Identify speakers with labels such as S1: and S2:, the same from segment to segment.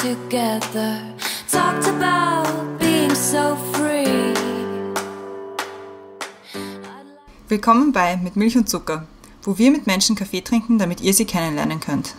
S1: together, talked about being so free.
S2: Willkommen bei Mit Milch und Zucker, wo wir mit Menschen Kaffee trinken, damit ihr sie kennenlernen könnt.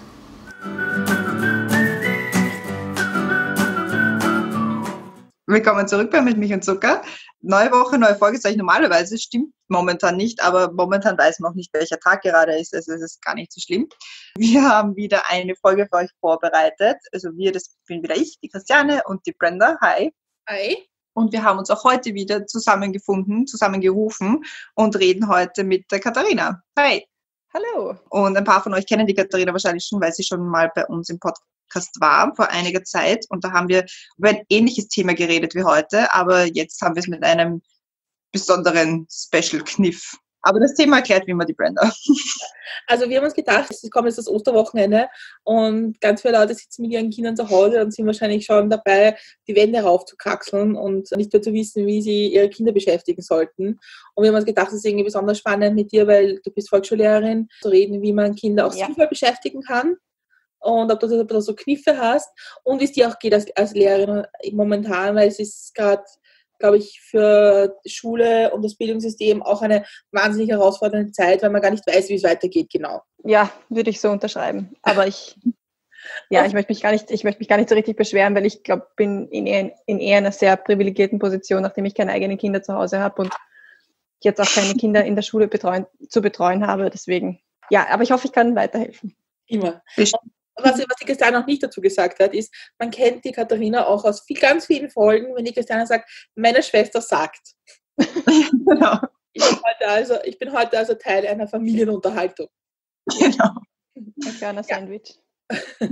S2: Willkommen zurück bei Mit Milch und Zucker. Neue Woche, neue Folge, sage ich normalerweise, stimmt momentan nicht, aber momentan weiß man auch nicht, welcher Tag gerade ist, also es ist gar nicht so schlimm. Wir haben wieder eine Folge für euch vorbereitet, also das bin wieder ich, die Christiane und die Brenda, hi.
S3: Hi.
S2: Und wir haben uns auch heute wieder zusammengerufen und reden heute mit der Katharina. Hi.
S3: Hallo.
S2: Und ein paar von euch kennen die Katharina wahrscheinlich schon, weil sie schon mal bei uns im Podcast war, vor einiger Zeit. Und da haben wir über ein ähnliches Thema geredet wie heute, aber jetzt haben wir es mit einem besonderen Special-Kniff. Aber das Thema erklärt wie immer die Brenda.
S3: Also wir haben uns gedacht, es kommt jetzt das Osterwochenende und ganz viele Leute sitzen mit ihren Kindern zu Hause und sind wahrscheinlich schon dabei, die Wände raufzukraxeln und nicht mehr zu wissen, wie sie ihre Kinder beschäftigen sollten. Und wir haben uns gedacht, es ist irgendwie besonders spannend mit dir, weil du bist Volksschullehrerin, zu reden, wie man Kinder auch sinnvoll beschäftigen kann und ob du da so Kniffe hast und wie es dir auch geht als Lehrerin momentan, weil es ist gerade, glaube ich, für Schule und das Bildungssystem auch eine wahnsinnig herausfordernde Zeit, weil man gar nicht weiß, wie es weitergeht, genau.
S4: Ja, würde ich so unterschreiben. Aber ich möchte mich gar nicht so richtig beschweren, weil ich glaube, bin in eher einer sehr privilegierten Position, nachdem ich keine eigenen Kinder zu Hause habe und jetzt auch keine Kinder in der Schule zu betreuen habe. Deswegen, ja, aber ich hoffe, ich kann weiterhelfen.
S3: Immer. Was die Christiane noch nicht dazu gesagt hat, ist, man kennt die Katharina auch aus ganz vielen Folgen, wenn die Christiane sagt, meine Schwester sagt.
S2: Genau.
S3: Ich bin heute also Teil einer Familienunterhaltung.
S2: Genau.
S4: Ein kleiner Sandwich.
S2: Ja.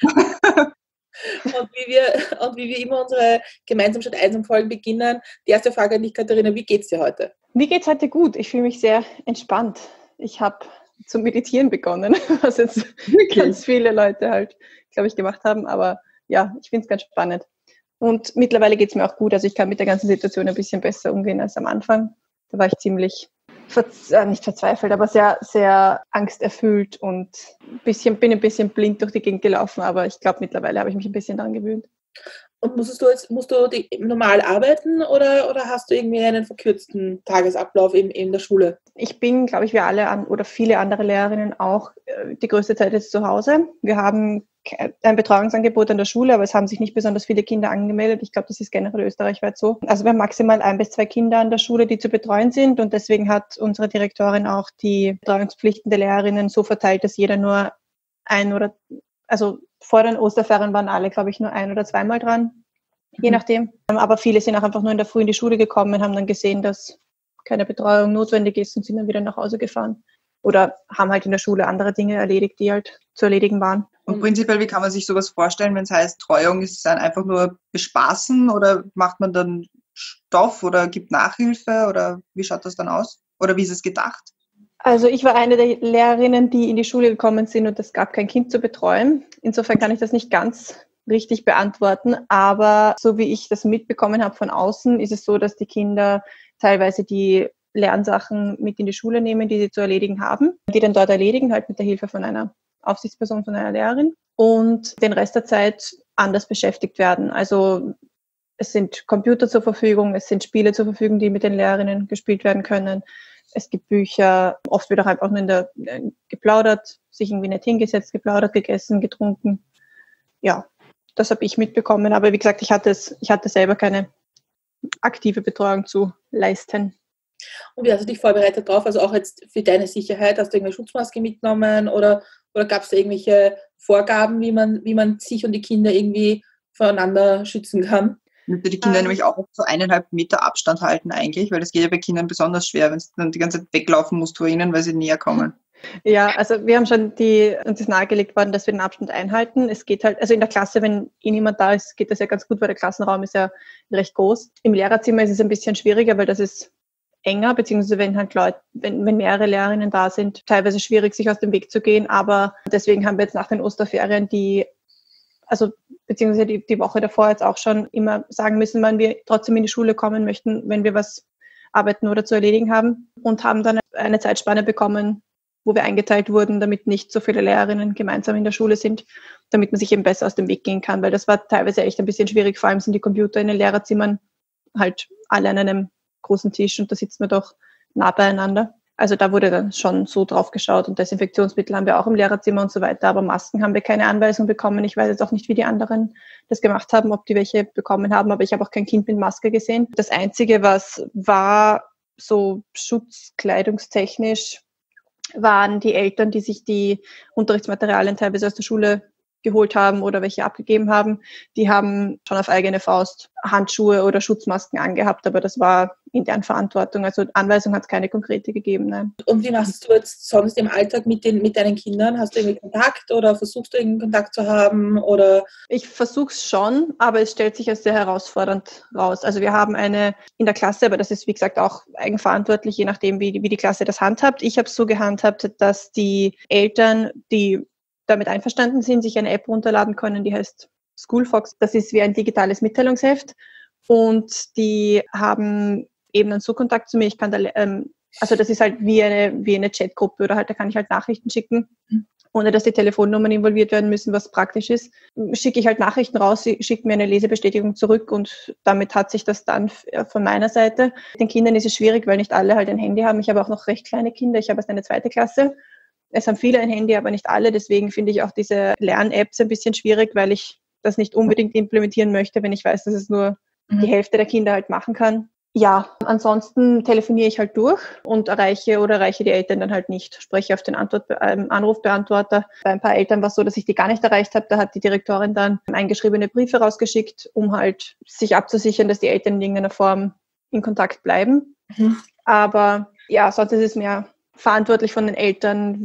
S3: Und wie wir immer unsere gemeinsam statt einsam Folgen beginnen, die erste Frage an dich, Katharina, wie geht's dir heute?
S4: Mir geht's heute gut. Ich fühle mich sehr entspannt. Ich habe zum Meditieren begonnen, was jetzt ganz viele Leute halt, glaube ich, gemacht haben. Aber ja, ich finde es ganz spannend. Und mittlerweile geht es mir auch gut. Also ich kann mit der ganzen Situation ein bisschen besser umgehen als am Anfang. Da war ich ziemlich, nicht verzweifelt, aber sehr, sehr angsterfüllt und bin ein bisschen blind durch die Gegend gelaufen. Aber ich glaube, mittlerweile habe ich mich ein bisschen daran gewöhnt.
S3: Und musst du normal arbeiten oder hast du irgendwie einen verkürzten Tagesablauf in der Schule?
S4: Ich bin, glaube ich, oder viele andere Lehrerinnen auch die größte Zeit jetzt zu Hause. Wir haben ein Betreuungsangebot an der Schule, aber es haben sich nicht besonders viele Kinder angemeldet. Ich glaube, das ist generell österreichweit so. Also wir haben maximal 1 bis 2 Kinder an der Schule, die zu betreuen sind und deswegen hat unsere Direktorin auch die Betreuungspflichten der Lehrerinnen so verteilt, dass jeder nur vor den Osterferien waren alle, glaube ich, nur 1 oder 2 Mal dran, je nachdem. Aber viele sind auch einfach nur in der Früh in die Schule gekommen und haben dann gesehen, dass keine Betreuung notwendig ist und sind dann wieder nach Hause gefahren. Oder haben halt in der Schule andere Dinge erledigt, die halt zu erledigen waren.
S2: Und prinzipiell, wie kann man sich sowas vorstellen, wenn es heißt Treuung? Ist es dann einfach nur bespaßen oder macht man dann Stoff oder gibt Nachhilfe oder wie schaut das dann aus? Oder wie ist es gedacht?
S4: Also ich war eine der Lehrerinnen, die in die Schule gekommen sind und es gab kein Kind zu betreuen. Insofern kann ich das nicht ganz richtig beantworten, aber so wie ich das mitbekommen habe von außen, ist es so, dass die Kinder teilweise die Lernsachen mit in die Schule nehmen, die sie zu erledigen haben, die dann dort erledigen, halt mit der Hilfe von einer Aufsichtsperson, von einer Lehrerin und den Rest der Zeit anders beschäftigt werden. Also es sind Computer zur Verfügung, es sind Spiele zur Verfügung, die mit den Lehrerinnen gespielt werden können. Es gibt Bücher, oft wird auch einfach nur geplaudert, sich irgendwie nicht hingesetzt, geplaudert, gegessen, getrunken. Ja, das habe ich mitbekommen. Aber wie gesagt, ich hatte selber keine aktive Betreuung zu leisten.
S3: Und wie hast du dich vorbereitet drauf? Also auch jetzt für deine Sicherheit, hast du irgendeine Schutzmaske mitgenommen oder gab es da irgendwelche Vorgaben, wie man sich und die Kinder irgendwie voneinander schützen kann?
S2: Müsste die Kinder nämlich auch so 1,5 Meter Abstand halten eigentlich, weil das geht ja bei Kindern besonders schwer, wenn du dann die ganze Zeit weglaufen musst vor ihnen, weil sie näher kommen.
S4: Ja, also wir haben schon uns ist nahegelegt worden, dass wir den Abstand einhalten. Es geht halt, also in der Klasse, wenn niemand da ist, geht das ja ganz gut, weil der Klassenraum ist ja recht groß. Im Lehrerzimmer ist es ein bisschen schwieriger, weil das ist enger, beziehungsweise wenn mehrere Lehrerinnen da sind, teilweise schwierig, sich aus dem Weg zu gehen. Aber deswegen haben wir jetzt nach den Osterferien beziehungsweise die Woche davor jetzt auch schon immer sagen müssen, wann wir trotzdem in die Schule kommen möchten, wenn wir was arbeiten oder zu erledigen haben und haben dann eine Zeitspanne bekommen, wo wir eingeteilt wurden, damit nicht so viele Lehrerinnen gemeinsam in der Schule sind, damit man sich eben besser aus dem Weg gehen kann, weil das war teilweise echt ein bisschen schwierig, vor allem sind die Computer in den Lehrerzimmern halt alle an einem großen Tisch und da sitzt man doch nah beieinander. Also da wurde dann schon so drauf geschaut und Desinfektionsmittel haben wir auch im Lehrerzimmer und so weiter, aber Masken haben wir keine Anweisung bekommen. Ich weiß jetzt auch nicht, wie die anderen das gemacht haben, ob die welche bekommen haben, aber ich habe auch kein Kind mit Maske gesehen. Das Einzige, was war so schutzkleidungstechnisch, waren die Eltern, die sich die Unterrichtsmaterialien teilweise aus der Schule geholt haben oder welche abgegeben haben. Die haben schon auf eigene Faust Handschuhe oder Schutzmasken angehabt, aber das war in deren Verantwortung. Also Anweisung hat es keine konkrete gegeben, nein.
S3: Und wie machst du jetzt sonst im Alltag mit deinen Kindern? Hast du irgendwie Kontakt oder versuchst du irgendwie Kontakt zu haben? Oder?
S4: Ich versuche es schon, aber es stellt sich als sehr herausfordernd raus. Also wir haben eine in der Klasse, aber das ist wie gesagt auch eigenverantwortlich, je nachdem wie die Klasse das handhabt. Ich habe es so gehandhabt, dass die Eltern, die damit einverstanden sind, sich eine App runterladen können, die heißt Schoolfox. Das ist wie ein digitales Mitteilungsheft und die haben eben dann so Kontakt zu mir. Ich kann da, also das ist halt wie eine Chatgruppe oder halt, da kann ich halt Nachrichten schicken, ohne dass die Telefonnummern involviert werden müssen, was praktisch ist. Schicke ich halt Nachrichten raus, sie schickt mir eine Lesebestätigung zurück und damit hat sich das dann von meiner Seite. Den Kindern ist es schwierig, weil nicht alle halt ein Handy haben. Ich habe auch noch recht kleine Kinder, ich habe erst eine 2. Klasse. Es haben viele ein Handy, aber nicht alle. Deswegen finde ich auch diese Lern-Apps ein bisschen schwierig, weil ich das nicht unbedingt implementieren möchte, wenn ich weiß, dass es nur die Hälfte der Kinder halt machen kann. Ja, ansonsten telefoniere ich halt durch und erreiche die Eltern dann halt nicht. Spreche auf den Anrufbeantworter. Bei ein paar Eltern war es so, dass ich die gar nicht erreicht habe. Da hat die Direktorin dann eingeschriebene Briefe rausgeschickt, um halt sich abzusichern, dass die Eltern in irgendeiner Form in Kontakt bleiben. Aber ja, sonst ist es mehr verantwortlich von den Eltern,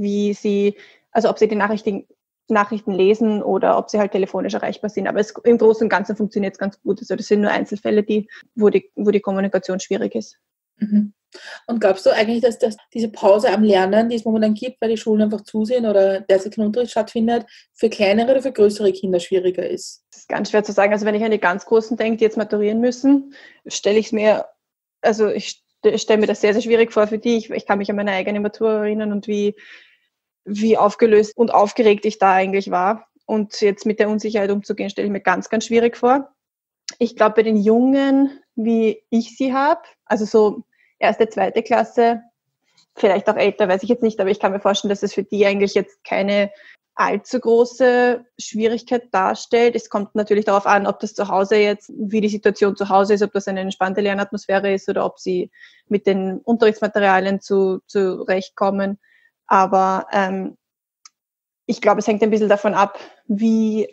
S4: ob sie die Nachrichten lesen oder ob sie halt telefonisch erreichbar sind. Aber im Großen und Ganzen funktioniert es ganz gut. Also das sind nur Einzelfälle, wo die Kommunikation schwierig ist.
S3: Und glaubst du eigentlich, dass diese Pause am Lernen, die es momentan gibt, weil die Schulen einfach zu sind oder derzeit kein Unterricht stattfindet, für kleinere oder für größere Kinder schwieriger ist?
S4: Das ist ganz schwer zu sagen. Also wenn ich an die ganz Großen denke, die jetzt maturieren müssen, ich stelle mir das sehr, sehr schwierig vor für die. Ich kann mich an meine eigene Matura erinnern und wie aufgelöst und aufgeregt ich da eigentlich war. Und jetzt mit der Unsicherheit umzugehen, stelle ich mir ganz, ganz schwierig vor. Ich glaube, bei den Jungen, wie ich sie habe, also so 1., 2. Klasse, vielleicht auch älter, weiß ich jetzt nicht, aber ich kann mir vorstellen, dass es für die eigentlich jetzt keine allzu große Schwierigkeit darstellt. Es kommt natürlich darauf an, ob das zu Hause jetzt, wie die Situation zu Hause ist, ob das eine entspannte Lernatmosphäre ist oder ob sie mit den Unterrichtsmaterialien zurechtkommen. Aber ich glaube, es hängt ein bisschen davon ab, wie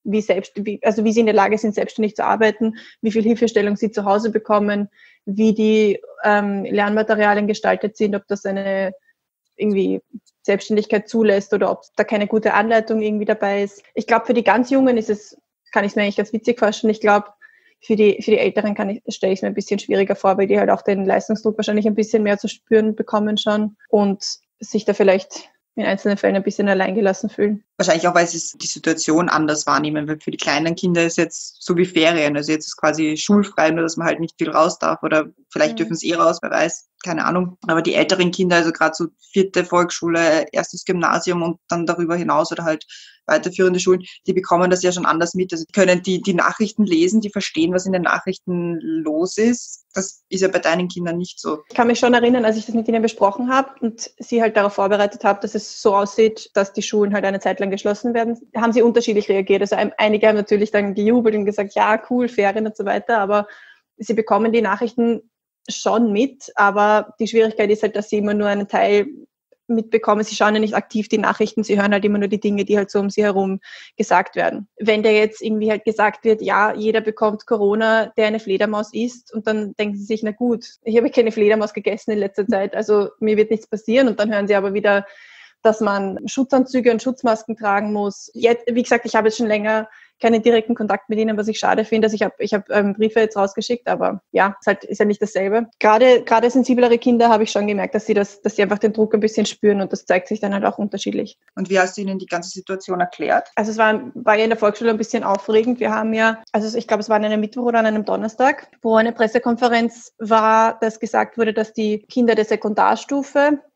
S4: sie in der Lage sind, selbstständig zu arbeiten, wie viel Hilfestellung sie zu Hause bekommen, wie die Lernmaterialien gestaltet sind, ob das eine irgendwie Selbstständigkeit zulässt oder ob da keine gute Anleitung irgendwie dabei ist. Ich glaube, für die ganz Jungen kann ich es mir eigentlich ganz witzig vorstellen. Ich glaube, für die Älteren stelle ich es mir ein bisschen schwieriger vor, weil die halt auch den Leistungsdruck wahrscheinlich ein bisschen mehr zu spüren bekommen schon und sich da vielleicht in einzelnen Fällen ein bisschen alleingelassen fühlen.
S2: Wahrscheinlich auch, weil sie die Situation anders wahrnehmen, weil für die kleinen Kinder ist jetzt so wie Ferien, also jetzt ist quasi schulfrei, nur dass man halt nicht viel raus darf oder vielleicht dürfen sie raus, wer weiß, keine Ahnung. Aber die älteren Kinder, also gerade so 4. Volksschule, 1. Gymnasium und dann darüber hinaus oder halt weiterführende Schulen, die bekommen das ja schon anders mit. Also die können die Nachrichten lesen, die verstehen, was in den Nachrichten los ist. Das ist ja bei deinen Kindern nicht so.
S4: Ich kann mich schon erinnern, als ich das mit ihnen besprochen habe und sie halt darauf vorbereitet habe, dass es so aussieht, dass die Schulen halt eine Zeit lang geschlossen werden, haben sie unterschiedlich reagiert. Also einige haben natürlich dann gejubelt und gesagt, ja, cool, Ferien und so weiter, aber sie bekommen die Nachrichten schon mit, aber die Schwierigkeit ist halt, dass sie immer nur einen Teil mitbekommen. Sie schauen ja nicht aktiv die Nachrichten, sie hören halt immer nur die Dinge, die halt so um sie herum gesagt werden. Wenn da jetzt irgendwie halt gesagt wird, ja, jeder bekommt Corona, der eine Fledermaus isst, und dann denken sie sich, na gut, ich habe keine Fledermaus gegessen in letzter Zeit, also mir wird nichts passieren, und dann hören sie aber wieder, dass man Schutzanzüge und Schutzmasken tragen muss. Jetzt, wie gesagt, ich habe jetzt schon länger keinen direkten Kontakt mit ihnen, was ich schade finde. Also ich hab Briefe jetzt rausgeschickt, aber ja, ist ja nicht dasselbe. Gerade sensiblere Kinder habe ich schon gemerkt, dass sie einfach den Druck ein bisschen spüren, und das zeigt sich dann halt auch unterschiedlich.
S2: Und wie hast du ihnen die ganze Situation erklärt?
S4: Also es war ja in der Volksschule ein bisschen aufregend. Wir haben ja, also ich glaube, es war an einem Mittwoch oder an einem Donnerstag, wo eine Pressekonferenz war, dass gesagt wurde, dass die Kinder der Sekundarstufe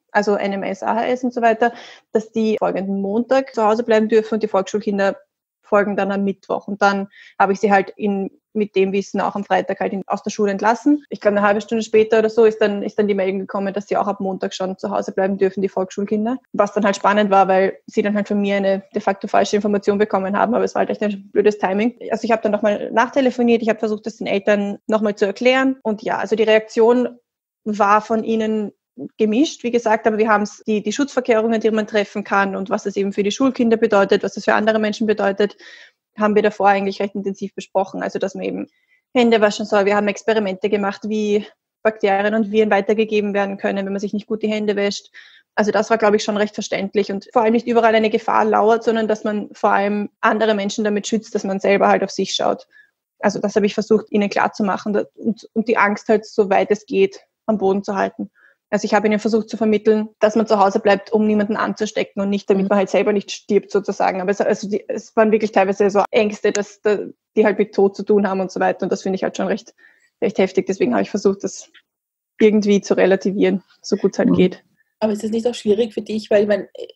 S4: also NMS, AHS und so weiter, dass die folgenden Montag zu Hause bleiben dürfen und die Volksschulkinder folgen dann am Mittwoch. Und dann habe ich sie halt mit dem Wissen auch am Freitag halt aus der Schule entlassen. Ich glaube, eine halbe Stunde später oder so ist dann die Meldung gekommen, dass sie auch ab Montag schon zu Hause bleiben dürfen, die Volksschulkinder. Was dann halt spannend war, weil sie dann halt von mir eine de facto falsche Information bekommen haben, aber es war halt echt ein blödes Timing. Also ich habe dann nochmal nachtelefoniert, ich habe versucht, das den Eltern nochmal zu erklären. Und ja, also die Reaktion war von ihnen gemischt, wie gesagt, aber wir haben die Schutzvorkehrungen, die man treffen kann und was das eben für die Schulkinder bedeutet, was das für andere Menschen bedeutet, haben wir davor eigentlich recht intensiv besprochen. Also, dass man eben Hände waschen soll. Wir haben Experimente gemacht, wie Bakterien und Viren weitergegeben werden können, wenn man sich nicht gut die Hände wäscht. Also das war, glaube ich, schon recht verständlich und vor allem nicht überall eine Gefahr lauert, sondern dass man vor allem andere Menschen damit schützt, dass man selber halt auf sich schaut. Also das habe ich versucht, ihnen klarzumachen und die Angst halt, so weit es geht, am Boden zu halten. Also ich habe ihnen versucht zu vermitteln, dass man zu Hause bleibt, um niemanden anzustecken und nicht, damit man halt selber nicht stirbt sozusagen. Aber es waren wirklich teilweise so Ängste, die halt mit Tod zu tun haben und so weiter. Und das finde ich halt schon recht heftig. Deswegen habe ich versucht, das irgendwie zu relativieren, so gut es halt geht.
S3: Aber ist das nicht auch schwierig für dich? Weil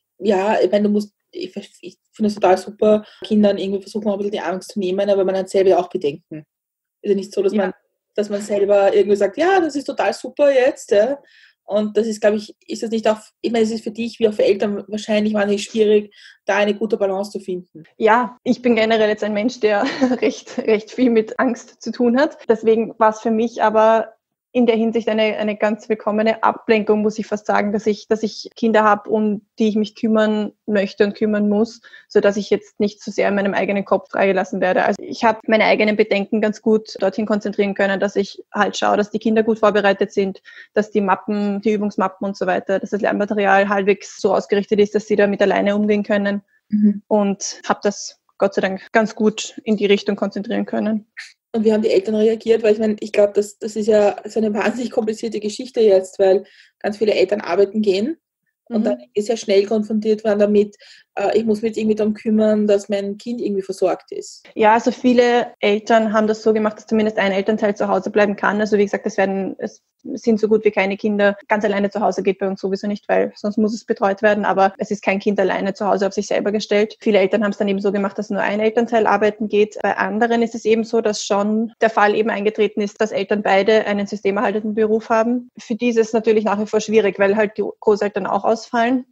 S3: ich finde es total super, Kindern irgendwie versuchen, ein bisschen die Angst zu nehmen, aber man hat selber auch Bedenken. Ist ja nicht so, dass man selber irgendwie sagt, ja, das ist total super jetzt, ja. Und das ist, glaube ich, ist das nicht auch, ich meine, es ist für dich wie auch für Eltern wahrscheinlich wahnsinnig schwierig, da eine gute Balance zu finden.
S4: Ja, ich bin generell jetzt ein Mensch, der recht viel mit Angst zu tun hat. Deswegen war es für mich aber in der Hinsicht eine ganz willkommene Ablenkung, muss ich fast sagen, dass ich Kinder habe, um die ich mich kümmern möchte und kümmern muss, so dass ich jetzt nicht so sehr in meinem eigenen Kopf freigelassen werde. Also ich habe meine eigenen Bedenken ganz gut dorthin konzentrieren können, dass ich halt schaue, dass die Kinder gut vorbereitet sind, dass die Mappen, die Übungsmappen und so weiter, dass das Lernmaterial halbwegs so ausgerichtet ist, dass sie damit alleine umgehen können und habe das Gott sei Dank ganz gut in die Richtung konzentrieren können.
S3: Und wie haben die Eltern reagiert? Weil ich glaube, das ist ja so eine wahnsinnig komplizierte Geschichte jetzt, weil ganz viele Eltern arbeiten gehen und dann ist ja schnell konfrontiert werden damit, ich muss mich jetzt irgendwie darum kümmern, dass mein Kind irgendwie versorgt ist.
S4: Ja, also viele Eltern haben das so gemacht, dass zumindest ein Elternteil zu Hause bleiben kann. Also wie gesagt, es sind so gut wie keine Kinder. Ganz alleine zu Hause geht bei uns sowieso nicht, weil sonst muss es betreut werden. Aber es ist kein Kind alleine zu Hause auf sich selber gestellt. Viele Eltern haben es dann eben so gemacht, dass nur ein Elternteil arbeiten geht. Bei anderen ist es eben so, dass schon der Fall eben eingetreten ist, dass Eltern beide einen systemerhaltenden Beruf haben. Für die ist es natürlich nach wie vor schwierig, weil halt die Großeltern auch ausfallen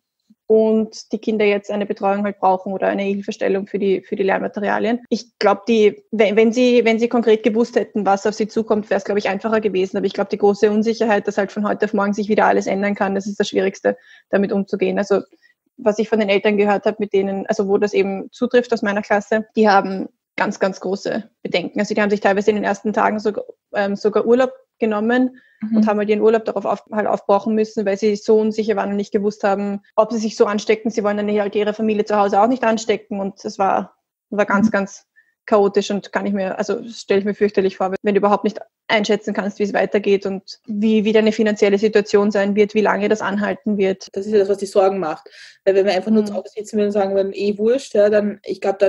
S4: und die Kinder jetzt eine Betreuung halt brauchen oder eine Hilfestellung für die Lernmaterialien. Ich glaube, wenn sie konkret gewusst hätten, was auf sie zukommt, wäre es, glaube ich, einfacher gewesen. Aber ich glaube, die große Unsicherheit, dass halt von heute auf morgen sich wieder alles ändern kann, das ist das Schwierigste, damit umzugehen. Also was ich von den Eltern gehört habe, mit denen, also wo das eben zutrifft aus meiner Klasse, die haben ganz, ganz große Bedenken. Also die haben sich teilweise in den ersten Tagen sogar Urlaub genommen und haben halt ihren Urlaub darauf aufbrauchen müssen, weil sie so unsicher waren und nicht gewusst haben, ob sie sich so anstecken. Sie wollen dann halt ihre Familie zu Hause auch nicht anstecken und das war ganz, ganz chaotisch und stelle ich mir fürchterlich vor, wenn du überhaupt nicht einschätzen kannst, wie es weitergeht und wie deine finanzielle Situation sein wird, wie lange das anhalten wird.
S3: Das ist ja das, was die Sorgen macht. Weil wenn wir einfach nur zu Hause sitzen würden und sagen würden, wurscht, ja, dann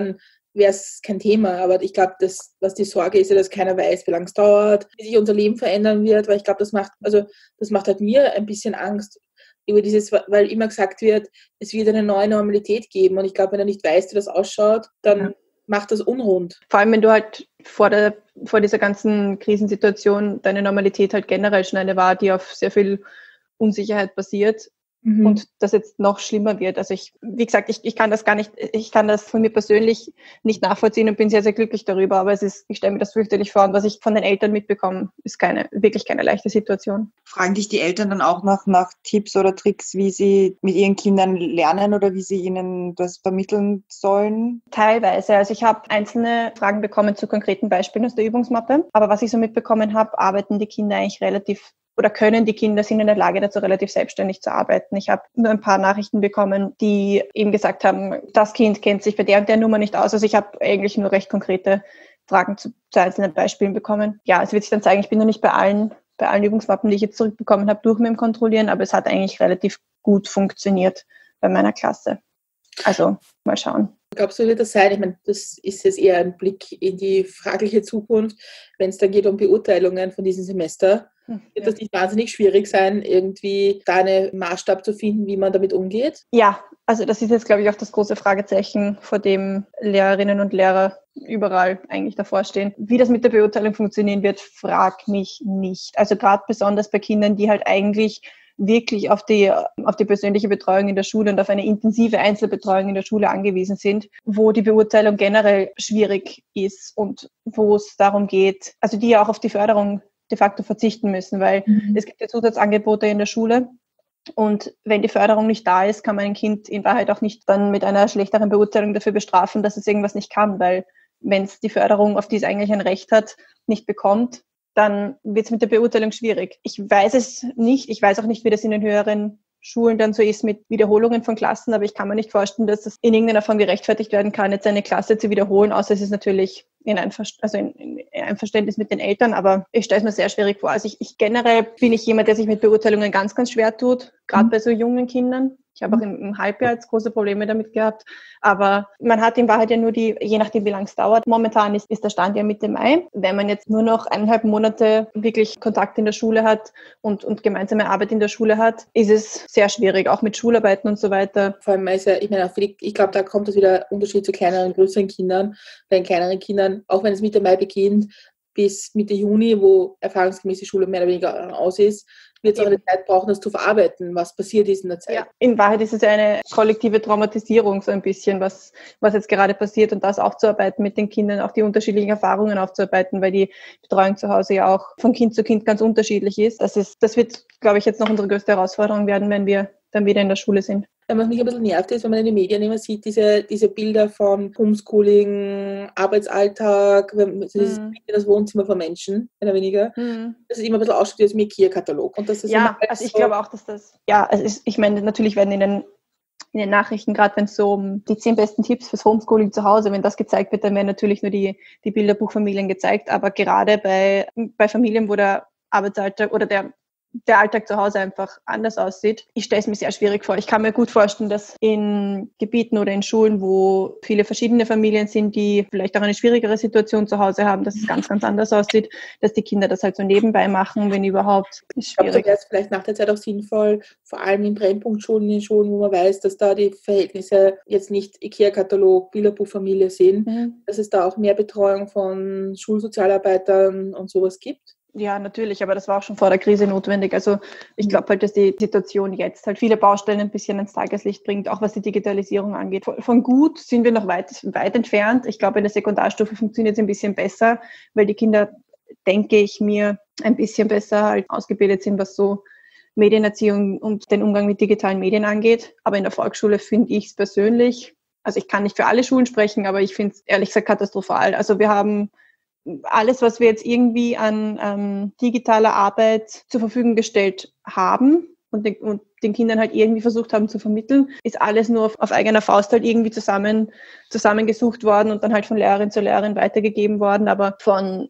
S3: wäre es kein Thema. Aber ich glaube, was die Sorge ist ja, dass keiner weiß, wie lange es dauert, wie sich unser Leben verändern wird, weil ich glaube, das macht halt mir ein bisschen Angst über weil immer gesagt wird, es wird eine neue Normalität geben und ich glaube, wenn du nicht weißt, wie das ausschaut, dann macht das unrund.
S4: Vor allem, wenn du halt vor dieser ganzen Krisensituation deine Normalität halt generell schon eine war, die auf sehr viel Unsicherheit basiert. Und das jetzt noch schlimmer wird. Also ich kann das von mir persönlich nicht nachvollziehen und bin sehr, sehr glücklich darüber, aber ich stelle mir das fürchterlich vor und was ich von den Eltern mitbekomme, ist wirklich keine leichte Situation.
S2: Fragen dich die Eltern dann auch nach Tipps oder Tricks, wie sie mit ihren Kindern lernen oder wie sie ihnen das vermitteln sollen?
S4: Teilweise. Also ich habe einzelne Fragen bekommen zu konkreten Beispielen aus der Übungsmappe, aber was ich so mitbekommen habe, arbeiten die Kinder eigentlich sind in der Lage dazu, relativ selbstständig zu arbeiten. Ich habe nur ein paar Nachrichten bekommen, die eben gesagt haben, das Kind kennt sich bei der und der Nummer nicht aus. Also ich habe eigentlich nur recht konkrete Fragen zu einzelnen Beispielen bekommen. Ja, es wird sich dann zeigen, ich bin noch nicht bei allen Übungsmappen, die ich jetzt zurückbekommen habe, durch mit dem Kontrollieren, aber es hat eigentlich relativ gut funktioniert bei meiner Klasse. Also mal schauen.
S3: Glaubst du, wird das sein? Ich meine, das ist jetzt eher ein Blick in die fragliche Zukunft, wenn es dann geht um Beurteilungen von diesem Semester. Wird das nicht wahnsinnig schwierig sein, irgendwie da einen Maßstab zu finden, wie man damit umgeht?
S4: Ja, also das ist jetzt, glaube ich, auch das große Fragezeichen, vor dem Lehrerinnen und Lehrer überall eigentlich davor stehen. Wie das mit der Beurteilung funktionieren wird, frag mich nicht. Also gerade besonders bei Kindern, die halt eigentlich wirklich auf die persönliche Betreuung in der Schule und auf eine intensive Einzelbetreuung in der Schule angewiesen sind, wo die Beurteilung generell schwierig ist und wo es darum geht, also die ja auch auf die Förderung de facto verzichten müssen, weil es gibt ja Zusatzangebote in der Schule. Und wenn die Förderung nicht da ist, kann man ein Kind in Wahrheit auch nicht dann mit einer schlechteren Beurteilung dafür bestrafen, dass es irgendwas nicht kann, weil wenn es die Förderung, auf die es eigentlich ein Recht hat, nicht bekommt, dann wird es mit der Beurteilung schwierig. Ich weiß es nicht. Ich weiß auch nicht, wie das in den höheren Schulen dann so ist mit Wiederholungen von Klassen, aber ich kann mir nicht vorstellen, dass das in irgendeiner Form gerechtfertigt werden kann, jetzt eine Klasse zu wiederholen, außer es ist natürlich in Einverständnis mit den Eltern, aber ich stelle es mir sehr schwierig vor. Also ich generell bin ich jemand, der sich mit Beurteilungen ganz, ganz schwer tut, gerade bei so jungen Kindern. Ich habe auch im Halbjahr jetzt große Probleme damit gehabt. Aber man hat in Wahrheit ja nur je nachdem, wie lange es dauert. Momentan ist der Stand ja Mitte Mai. Wenn man jetzt nur noch 1,5 Monate wirklich Kontakt in der Schule hat und gemeinsame Arbeit in der Schule hat, ist es sehr schwierig, auch mit Schularbeiten und so weiter.
S3: Vor allem, ich glaube, da kommt es wieder Unterschied zu kleineren und größeren Kindern. Bei den kleineren Kindern, auch wenn es Mitte Mai beginnt, bis Mitte Juni, wo erfahrungsgemäß die Schule mehr oder weniger aus ist, wird es auch eine Zeit brauchen, das zu verarbeiten, was passiert ist in der Zeit.
S4: Ja, in Wahrheit ist es eine kollektive Traumatisierung, so ein bisschen, was jetzt gerade passiert und das aufzuarbeiten mit den Kindern, auch die unterschiedlichen Erfahrungen aufzuarbeiten, weil die Betreuung zu Hause ja auch von Kind zu Kind ganz unterschiedlich ist. Das wird, glaube ich, jetzt noch unsere größte Herausforderung werden, wenn wir dann wieder in der Schule sind.
S3: Was mich ein bisschen nervt ist, wenn man in den Medien immer sieht, diese Bilder von Homeschooling, Arbeitsalltag, das Wohnzimmer von Menschen, mehr oder weniger. Das ist immer ein bisschen ausschaut wie das IKEA-Katalog. Und das ist
S4: also ich glaube auch, dass das, ich meine, natürlich werden in den Nachrichten, gerade wenn es so um die 10 besten Tipps fürs Homeschooling zu Hause, wenn das gezeigt wird, dann werden natürlich nur die Bilderbuchfamilien gezeigt, aber gerade bei Familien, wo der Arbeitsalltag oder der Alltag zu Hause einfach anders aussieht. Ich stelle es mir sehr schwierig vor. Ich kann mir gut vorstellen, dass in Gebieten oder in Schulen, wo viele verschiedene Familien sind, die vielleicht auch eine schwierigere Situation zu Hause haben, dass es ganz, ganz anders aussieht, dass die Kinder das halt so nebenbei machen, wenn überhaupt. Ist schwierig.
S3: Ich glaube, da wäre es vielleicht nach der Zeit auch sinnvoll, vor allem in Brennpunktschulen, in den Schulen, wo man weiß, dass da die Verhältnisse jetzt nicht IKEA-Katalog, Bilderbuchfamilie sind, dass es da auch mehr Betreuung von Schulsozialarbeitern und sowas gibt.
S4: Ja, natürlich, aber das war auch schon vor der Krise notwendig. Also ich glaube halt, dass die Situation jetzt halt viele Baustellen ein bisschen ans Tageslicht bringt, auch was die Digitalisierung angeht. Von gut sind wir noch weit entfernt. Ich glaube, in der Sekundarstufe funktioniert es ein bisschen besser, weil die Kinder, denke ich mir, ein bisschen besser halt ausgebildet sind, was so Medienerziehung und den Umgang mit digitalen Medien angeht. Aber in der Volksschule finde ich es persönlich, also ich kann nicht für alle Schulen sprechen, aber ich finde es ehrlich gesagt katastrophal. Also wir haben alles, was wir jetzt irgendwie an digitaler Arbeit zur Verfügung gestellt haben und den Kindern halt irgendwie versucht haben zu vermitteln, ist alles nur auf eigener Faust halt irgendwie zusammengesucht worden und dann halt von Lehrerin zu Lehrerin weitergegeben worden. Aber vom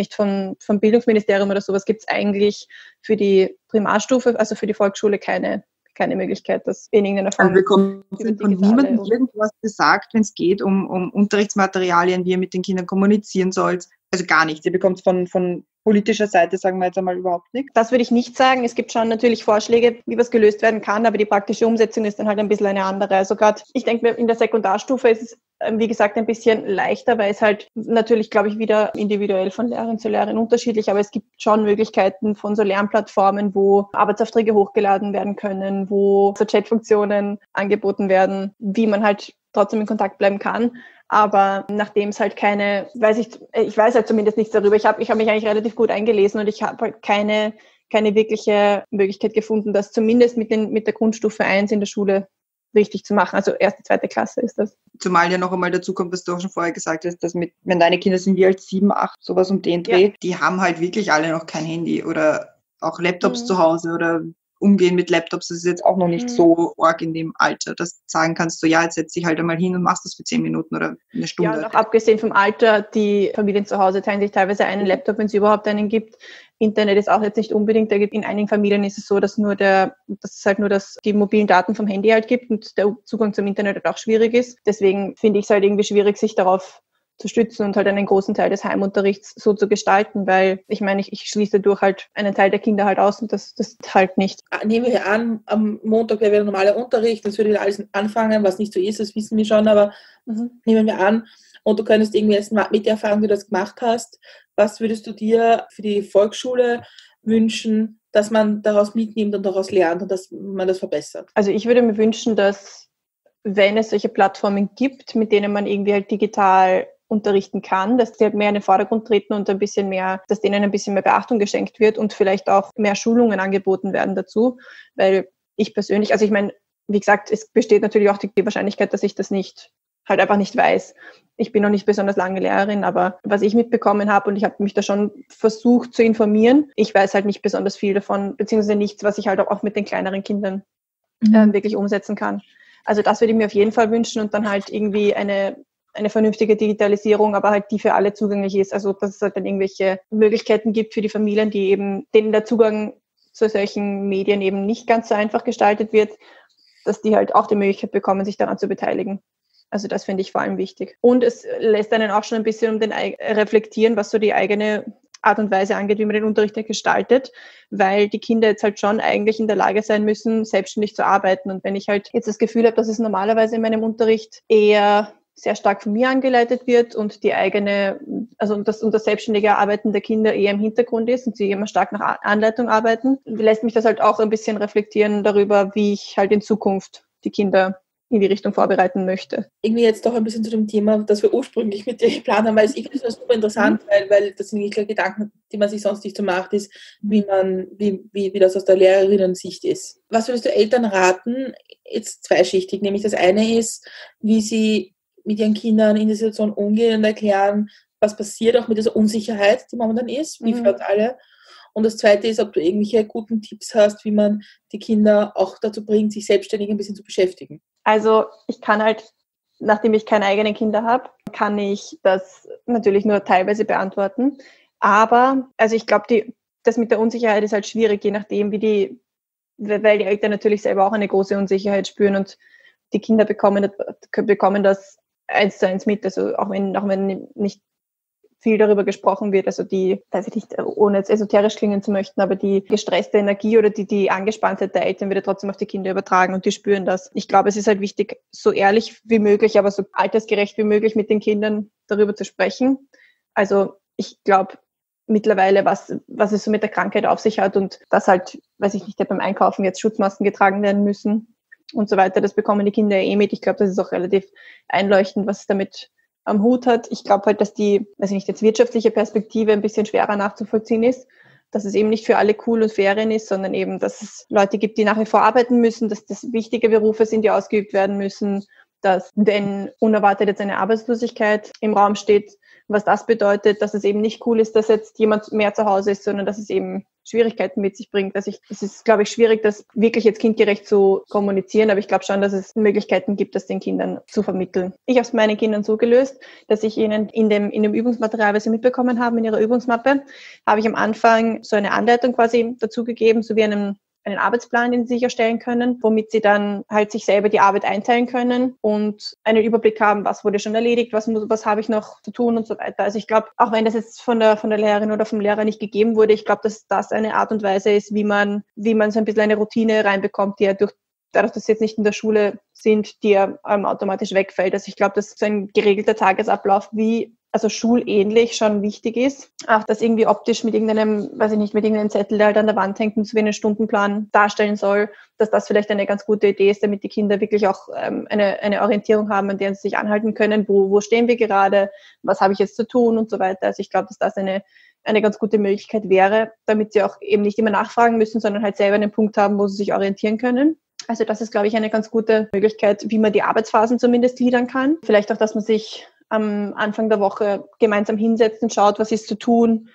S4: Bildungsministerium oder sowas gibt es eigentlich für die Primarstufe, also für die Volksschule keine Möglichkeit, dass in irgendeiner Form...
S2: Also wir bekommen von niemandem irgendwas gesagt, wenn es geht um Unterrichtsmaterialien, wie ihr mit den Kindern kommunizieren sollt. Also gar nichts. Ihr bekommt von politischer Seite, sagen wir jetzt einmal, überhaupt nichts.
S4: Das würde ich nicht sagen. Es gibt schon natürlich Vorschläge, wie was gelöst werden kann, aber die praktische Umsetzung ist dann halt ein bisschen eine andere. Also gerade, ich denke mir, in der Sekundarstufe ist es, wie gesagt, ein bisschen leichter, weil es halt natürlich, glaube ich, wieder individuell von Lehrerin zu Lehrerin unterschiedlich, aber es gibt schon Möglichkeiten von so Lernplattformen, wo Arbeitsaufträge hochgeladen werden können, wo so Chatfunktionen angeboten werden, wie man halt trotzdem in Kontakt bleiben kann. Aber nachdem es halt ich weiß halt zumindest nichts darüber. Ich habe mich eigentlich relativ gut eingelesen und ich habe halt keine wirkliche Möglichkeit gefunden, das zumindest mit der Grundstufe 1 in der Schule richtig zu machen. Also 1., 2. Klasse ist das.
S2: Zumal ja noch einmal dazu kommt, was du auch schon vorher gesagt hast, dass wenn deine Kinder sind wie alt 7, 8, sowas um den Dreh, die haben halt wirklich alle noch kein Handy oder auch Laptops zu Hause oder umgehen mit Laptops, das ist jetzt auch noch nicht so arg in dem Alter, dass du sagen kannst, so ja, jetzt setz dich halt einmal hin und machst das für 10 Minuten oder eine Stunde.
S4: Ja, und auch abgesehen vom Alter, die Familien zu Hause teilen sich teilweise einen Laptop, wenn es überhaupt einen gibt. Internet ist auch jetzt nicht unbedingt, in einigen Familien ist es so, dass die mobilen Daten vom Handy halt gibt und der Zugang zum Internet halt auch schwierig ist. Deswegen finde ich es halt irgendwie schwierig, sich darauf zu stützen und halt einen großen Teil des Heimunterrichts so zu gestalten, weil ich meine, ich schließe durch halt einen Teil der Kinder halt aus und das halt nicht.
S3: Nehmen wir an, am Montag wäre wieder normaler Unterricht, das würde wieder alles anfangen, was nicht so ist, das wissen wir schon, aber nehmen wir an, und du könntest irgendwie jetzt mit der Erfahrung, die du das gemacht hast, was würdest du dir für die Volksschule wünschen, dass man daraus mitnimmt und daraus lernt und dass man das verbessert?
S4: Also ich würde mir wünschen, dass, wenn es solche Plattformen gibt, mit denen man irgendwie halt digital unterrichten kann, dass die halt mehr in den Vordergrund treten und ein bisschen mehr, dass denen ein bisschen mehr Beachtung geschenkt wird und vielleicht auch mehr Schulungen angeboten werden dazu, weil ich persönlich, also ich meine, wie gesagt, es besteht natürlich auch die Wahrscheinlichkeit, dass ich das halt einfach nicht weiß. Ich bin noch nicht besonders lange Lehrerin, aber was ich mitbekommen habe, und ich habe mich da schon versucht zu informieren, ich weiß halt nicht besonders viel davon, beziehungsweise nichts, was ich halt auch mit den kleineren Kindern wirklich umsetzen kann. Also das würde ich mir auf jeden Fall wünschen und dann halt irgendwie eine vernünftige Digitalisierung, aber halt die für alle zugänglich ist. Also dass es halt dann irgendwelche Möglichkeiten gibt für die Familien, die eben, denen der Zugang zu solchen Medien eben nicht ganz so einfach gestaltet wird, dass die halt auch die Möglichkeit bekommen, sich daran zu beteiligen. Also das finde ich vor allem wichtig. Und es lässt einen auch schon ein bisschen reflektieren, was so die eigene Art und Weise angeht, wie man den Unterricht gestaltet, weil die Kinder jetzt halt schon eigentlich in der Lage sein müssen, selbstständig zu arbeiten. Und wenn ich halt jetzt das Gefühl habe, dass es normalerweise in meinem Unterricht eher sehr stark von mir angeleitet wird und die eigene, also das selbstständige Arbeiten der Kinder eher im Hintergrund ist und sie immer stark nach Anleitung arbeiten, lässt mich das halt auch ein bisschen reflektieren darüber, wie ich halt in Zukunft die Kinder in die Richtung vorbereiten möchte.
S3: Irgendwie jetzt doch ein bisschen zu dem Thema, das wir ursprünglich mit dir geplant haben, weil ich finde das super interessant, weil das sind wirklich Gedanken, die man sich sonst nicht so macht, ist, wie das aus der Lehrerinnen-Sicht ist. Was würdest du Eltern raten? Jetzt zweischichtig, nämlich das eine ist, wie sie mit ihren Kindern in der Situation umgehen und erklären, was passiert auch mit dieser Unsicherheit, die momentan ist, wie für uns alle. Und das zweite ist, ob du irgendwelche guten Tipps hast, wie man die Kinder auch dazu bringt, sich selbstständig ein bisschen zu beschäftigen.
S4: Also ich kann halt, nachdem ich keine eigenen Kinder habe, kann ich das natürlich nur teilweise beantworten. Aber also ich glaube, das mit der Unsicherheit ist halt schwierig, je nachdem, weil die Eltern natürlich selber auch eine große Unsicherheit spüren und die Kinder bekommen das 1:1 mit. Also auch wenn nicht viel darüber gesprochen wird, also weiß ich nicht, ohne jetzt esoterisch klingen zu möchten, aber die gestresste Energie oder die Angespanntheit der Eltern wird trotzdem auf die Kinder übertragen und die spüren das. Ich glaube, es ist halt wichtig, so ehrlich wie möglich, aber so altersgerecht wie möglich mit den Kindern darüber zu sprechen. Also ich glaube mittlerweile, was es so mit der Krankheit auf sich hat und dass halt, weiß ich nicht, beim Einkaufen jetzt Schutzmasken getragen werden müssen und so weiter, das bekommen die Kinder ja mit. Ich glaube, das ist auch relativ einleuchtend, was es damit am Hut hat. Ich glaube halt, dass die, weiß ich nicht, jetzt wirtschaftliche Perspektive ein bisschen schwerer nachzuvollziehen ist, dass es eben nicht für alle cool und Ferien ist, sondern eben, dass es Leute gibt, die nach wie vor arbeiten müssen, dass das wichtige Berufe sind, die ausgeübt werden müssen, dass wenn unerwartet jetzt eine Arbeitslosigkeit im Raum steht, was das bedeutet, dass es eben nicht cool ist, dass jetzt jemand mehr zu Hause ist, sondern dass es eben Schwierigkeiten mit sich bringt. Es ist, glaube ich, schwierig, das wirklich jetzt kindgerecht zu kommunizieren, aber ich glaube schon, dass es Möglichkeiten gibt, das den Kindern zu vermitteln. Ich habe es meinen Kindern so gelöst, dass ich ihnen in dem Übungsmaterial, was sie mitbekommen haben, in ihrer Übungsmappe, habe ich am Anfang so eine Anleitung quasi dazugegeben, sowie einen Arbeitsplan, den sie sich erstellen können, womit sie dann halt sich selber die Arbeit einteilen können und einen Überblick haben, was wurde schon erledigt, was habe ich noch zu tun und so weiter. Also ich glaube, auch wenn das jetzt von der Lehrerin oder vom Lehrer nicht gegeben wurde, ich glaube, dass das eine Art und Weise ist, wie man so ein bisschen eine Routine reinbekommt, die ja dadurch, dass sie jetzt nicht in der Schule sind, die ja automatisch wegfällt. Also ich glaube, dass so ein geregelter Tagesablauf also schulähnlich schon wichtig ist. Auch das irgendwie optisch mit irgendeinem Zettel, der halt an der Wand hängt und so wie einen Stundenplan darstellen soll, dass das vielleicht eine ganz gute Idee ist, damit die Kinder wirklich auch eine Orientierung haben, an der sie sich anhalten können, wo stehen wir gerade, was habe ich jetzt zu tun und so weiter. Also ich glaube, dass das eine ganz gute Möglichkeit wäre, damit sie auch eben nicht immer nachfragen müssen, sondern halt selber einen Punkt haben, wo sie sich orientieren können. Also das ist, glaube ich, eine ganz gute Möglichkeit, wie man die Arbeitsphasen zumindest gliedern kann. Vielleicht auch, dass man sich am Anfang der Woche gemeinsam hinsetzt und schaut, was ist zu tun,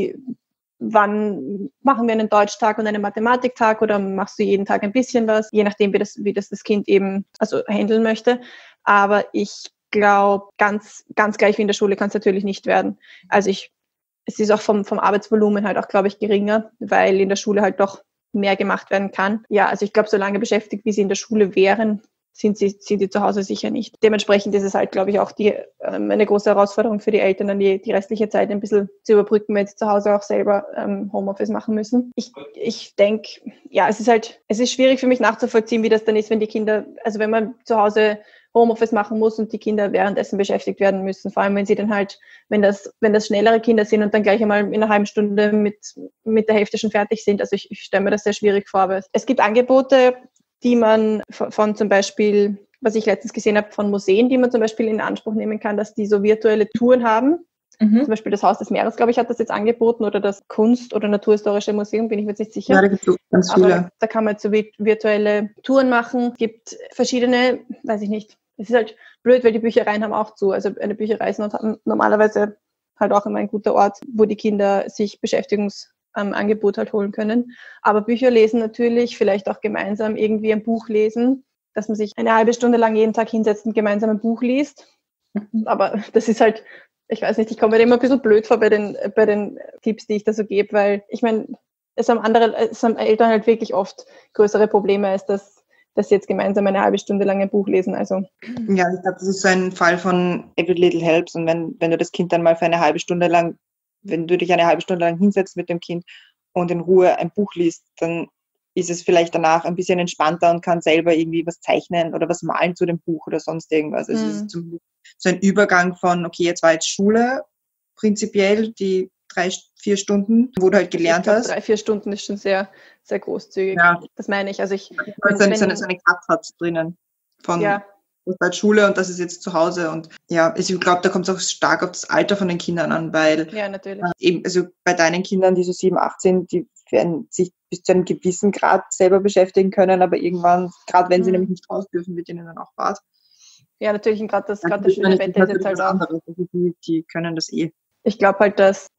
S4: wann machen wir einen Deutschtag und einen Mathematiktag oder machst du jeden Tag ein bisschen was, je nachdem, wie das Kind eben handeln möchte. Aber ich glaube, ganz gleich wie in der Schule kann es natürlich nicht werden. Also es ist auch vom Arbeitsvolumen halt auch, glaube ich, geringer, weil in der Schule halt doch mehr gemacht werden kann. Ja, also ich glaube, so lange beschäftigt, wie sie in der Schule wären, sind sie zu Hause sicher nicht. Dementsprechend ist es halt, glaube ich, auch eine große Herausforderung für die Eltern, dann die restliche Zeit ein bisschen zu überbrücken, wenn sie zu Hause auch selber Homeoffice machen müssen. Ich denke, ja, es ist schwierig für mich nachzuvollziehen, wie das dann ist, wenn die Kinder, also wenn man zu Hause Homeoffice machen muss und die Kinder währenddessen beschäftigt werden müssen. Vor allem, wenn sie dann halt, wenn das schnellere Kinder sind und dann gleich einmal in einer halben Stunde mit der Hälfte schon fertig sind. Also ich stelle mir das sehr schwierig vor. Aber es gibt Angebote, die man von zum Beispiel, was ich letztens gesehen habe, von Museen, die man zum Beispiel in Anspruch nehmen kann, dass die so virtuelle Touren haben. Zum Beispiel das Haus des Meeres, glaube ich, hat das jetzt angeboten oder das Kunst- oder Naturhistorische Museum, bin ich mir jetzt nicht sicher.
S2: Ja, da gibt es ganz viele.
S4: Aber da kann man jetzt so virtuelle Touren machen. Es gibt verschiedene, weiß ich nicht. Es ist halt blöd, weil die Büchereien haben auch zu. Also eine Bücherei ist normalerweise halt auch immer ein guter Ort, wo die Kinder sich Beschäftigungsangebot halt holen können. Aber Bücher lesen natürlich, vielleicht auch gemeinsam irgendwie ein Buch lesen, dass man sich eine halbe Stunde lang jeden Tag hinsetzt und gemeinsam ein Buch liest. Aber das ist halt, ich weiß nicht, ich komme mir immer ein bisschen blöd vor bei den Tipps, die ich da so gebe, weil ich meine, es haben Eltern halt wirklich oft größere Probleme, als dass sie jetzt gemeinsam eine halbe Stunde lang ein Buch lesen. Also.
S2: Ja, ich glaube, das ist so ein Fall von Every Little Helps. Und wenn du das Kind dann mal für eine halbe Stunde lang, wenn du dich eine halbe Stunde lang hinsetzt mit dem Kind und in Ruhe ein Buch liest, dann ist es vielleicht danach ein bisschen entspannter und kann selber irgendwie was zeichnen oder was malen zu dem Buch oder sonst irgendwas. Also es ist so ein Übergang von, okay, jetzt war jetzt Schule, prinzipiell die 3-4 Stunden, wo du halt gelernt hast.
S4: 3-4 Stunden ist schon sehr, sehr großzügig. Ja. Das meine ich. Also
S2: so eine Cut hat drinnen von das war Schule und das ist jetzt zu Hause. Und ja, ich glaube, da kommt es auch stark auf das Alter von den Kindern an, weil
S4: natürlich.
S2: Eben, also bei deinen Kindern, die so 7, 8 sind, die werden sich bis zu einem gewissen Grad selber beschäftigen können, aber irgendwann, gerade wenn sie nämlich nicht raus dürfen, wird ihnen dann auch Bad.
S4: Ja, natürlich, und gerade das schöne Wetter ist jetzt halt auch.
S2: Die können das eh.
S4: Ich glaube halt, dass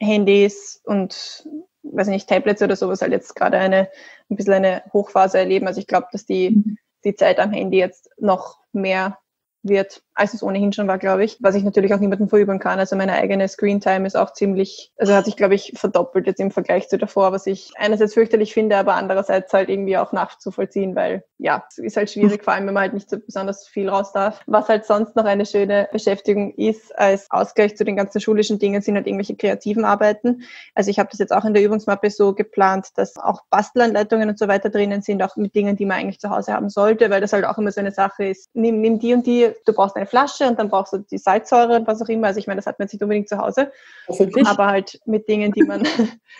S4: Handys und, weiß nicht, Tablets oder sowas halt jetzt gerade ein bisschen eine Hochphase erleben. Also ich glaube, dass die Zeit am Handy jetzt noch mehr wird, als es ohnehin schon war, glaube ich. Was ich natürlich auch niemandem verübeln kann. Also meine eigene Screentime ist auch ziemlich, also hat sich, glaube ich, verdoppelt jetzt im Vergleich zu davor, was ich einerseits fürchterlich finde, aber andererseits halt irgendwie auch nachzuvollziehen, weil ja, es ist halt schwierig, vor allem, wenn man halt nicht so besonders viel raus darf. Was halt sonst noch eine schöne Beschäftigung ist, als Ausgleich zu den ganzen schulischen Dingen, sind halt irgendwelche kreativen Arbeiten. Also ich habe das jetzt auch in der Übungsmappe so geplant, dass auch Bastelanleitungen und so weiter drinnen sind, auch mit Dingen, die man eigentlich zu Hause haben sollte, weil das halt auch immer so eine Sache ist. Nimm die und die, du brauchst eine Flasche und dann brauchst du die Salzsäure und was auch immer. Also ich meine, das hat man jetzt nicht unbedingt zu Hause. Aber halt mit Dingen, die man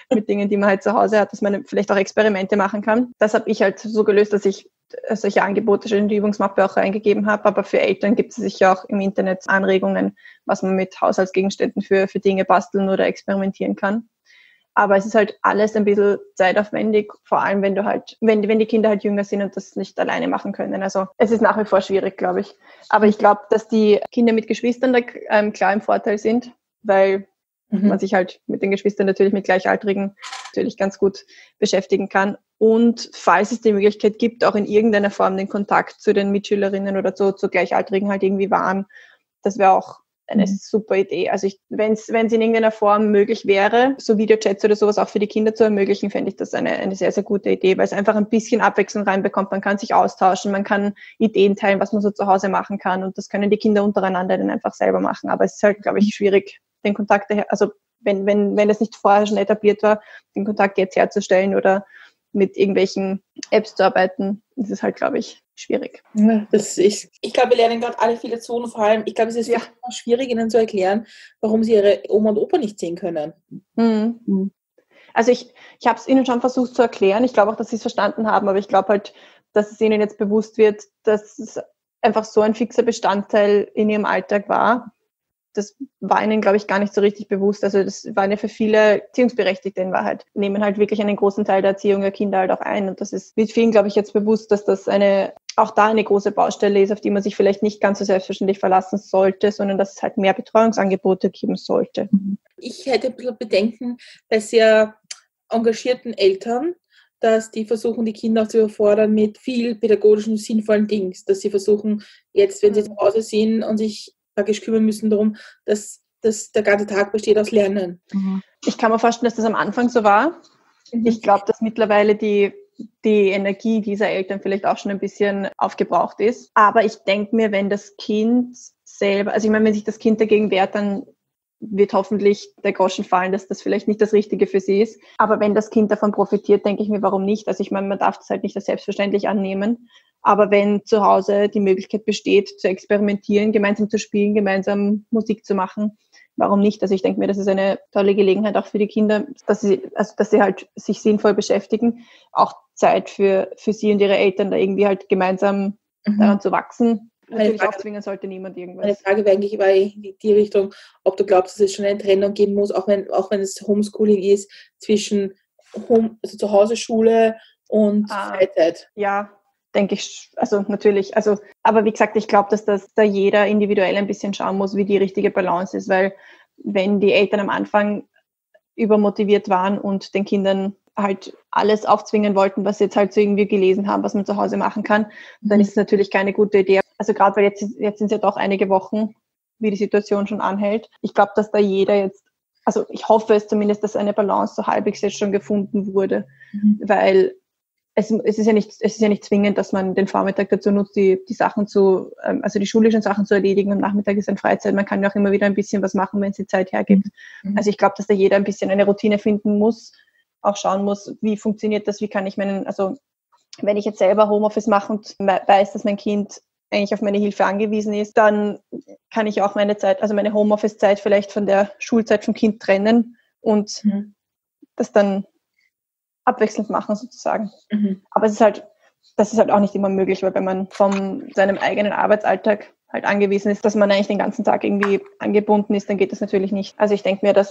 S4: halt zu Hause hat, dass man vielleicht auch Experimente machen kann. Das habe ich halt so gelöst, dass ich solche Angebote schon in die Übungsmappe auch reingegeben habe. Aber für Eltern gibt es sicher auch im Internet Anregungen, was man mit Haushaltsgegenständen für Dinge basteln oder experimentieren kann. Aber es ist halt alles ein bisschen zeitaufwendig, vor allem wenn die Kinder halt jünger sind und das nicht alleine machen können. Also es ist nach wie vor schwierig, glaube ich. Aber ich glaube, dass die Kinder mit Geschwistern da klar im Vorteil sind, weil man sich halt mit den Geschwistern natürlich mit Gleichaltrigen natürlich ganz gut beschäftigen kann. Und falls es die Möglichkeit gibt, auch in irgendeiner Form den Kontakt zu den Mitschülerinnen oder zu Gleichaltrigen halt irgendwie wahren, das wäre auch eine super Idee. Also wenn es in irgendeiner Form möglich wäre, so Videochats oder sowas auch für die Kinder zu ermöglichen, fände ich das eine sehr, sehr gute Idee, weil es einfach ein bisschen Abwechslung reinbekommt. Man kann sich austauschen, man kann Ideen teilen, was man so zu Hause machen kann und das können die Kinder untereinander dann einfach selber machen. Aber es ist halt, glaube ich, schwierig, den Kontakt, also wenn das nicht vorher schon etabliert war, den Kontakt jetzt herzustellen oder mit irgendwelchen Apps zu arbeiten, das ist halt, glaube ich, schwierig.
S3: Ja, ich glaube, wir lernen gerade alle viel dazu und vor allem, ich glaube, es ist schwierig, ihnen zu erklären, warum sie ihre Oma und Opa nicht sehen können.
S4: Also ich habe es ihnen schon versucht zu erklären. Ich glaube auch, dass sie es verstanden haben, aber ich glaube halt, dass es ihnen jetzt bewusst wird, dass es einfach so ein fixer Bestandteil in ihrem Alltag war. Das war ihnen, glaube ich, gar nicht so richtig bewusst. Also das waren ja für viele Erziehungsberechtigte in Wahrheit, nehmen halt wirklich einen großen Teil der Erziehung der Kinder halt auch ein. Und das wird vielen, glaube ich, jetzt bewusst, dass das auch da eine große Baustelle ist, auf die man sich vielleicht nicht ganz so selbstverständlich verlassen sollte, sondern dass es halt mehr Betreuungsangebote geben sollte.
S3: Ich hätte ein bisschen Bedenken bei sehr engagierten Eltern, dass die versuchen, die Kinder auch zu überfordern mit viel pädagogischen, sinnvollen Dingen. Dass sie versuchen, jetzt, wenn sie zu Hause sind und sich praktisch kümmern müssen darum, dass der ganze Tag besteht aus Lernen.
S4: Ich kann mir vorstellen, dass das am Anfang so war. Ich glaube, dass mittlerweile die die Energie dieser Eltern vielleicht auch schon ein bisschen aufgebraucht ist. Aber ich denke mir, wenn das Kind selber, also ich meine, wenn sich das Kind dagegen wehrt, dann wird hoffentlich der Groschen fallen, dass das vielleicht nicht das Richtige für sie ist. Aber wenn das Kind davon profitiert, denke ich mir, warum nicht? Also ich meine, man darf das halt nicht als selbstverständlich annehmen. Aber wenn zu Hause die Möglichkeit besteht, zu experimentieren, gemeinsam zu spielen, gemeinsam Musik zu machen, warum nicht? Also ich denke mir, das ist eine tolle Gelegenheit auch für die Kinder, dass sie halt sich sinnvoll beschäftigen, auch Zeit für sie und ihre Eltern da irgendwie halt gemeinsam daran zu wachsen. Natürlich aufzwingen sollte niemand irgendwas.
S3: Meine Frage wäre eigentlich in die Richtung, ob du glaubst, dass es schon eine Trennung geben muss, auch wenn es Homeschooling ist, zwischen also zu Hause Schule und Freizeit.
S4: Ja, denke ich, also natürlich. Also, aber wie gesagt, ich glaube, dass das da jeder individuell ein bisschen schauen muss, wie die richtige Balance ist, weil wenn die Eltern am Anfang übermotiviert waren und den Kindern halt alles aufzwingen wollten, was sie jetzt halt so irgendwie gelesen haben, was man zu Hause machen kann, dann ist es natürlich keine gute Idee. Also gerade weil jetzt sind es ja doch einige Wochen, wie die Situation schon anhält. Ich glaube, dass da jeder jetzt, also ich hoffe es zumindest, dass eine Balance so halbwegs jetzt schon gefunden wurde, weil es ist ja nicht zwingend, dass man den Vormittag dazu nutzt, die Sachen also die schulischen Sachen zu erledigen und Nachmittag ist dann Freizeit. Man kann ja auch immer wieder ein bisschen was machen, wenn es die Zeit hergibt. Also ich glaube, dass da jeder ein bisschen eine Routine finden muss, auch schauen muss, wie funktioniert das, wie kann ich also wenn ich jetzt selber Homeoffice mache und weiß, dass mein Kind eigentlich auf meine Hilfe angewiesen ist, dann kann ich auch meine Homeoffice-Zeit vielleicht von der Schulzeit vom Kind trennen und das dann abwechselnd machen sozusagen. Aber das ist halt auch nicht immer möglich, weil wenn man von seinem eigenen Arbeitsalltag halt angewiesen ist, dass man eigentlich den ganzen Tag irgendwie angebunden ist, dann geht das natürlich nicht. Also ich denke mir, dass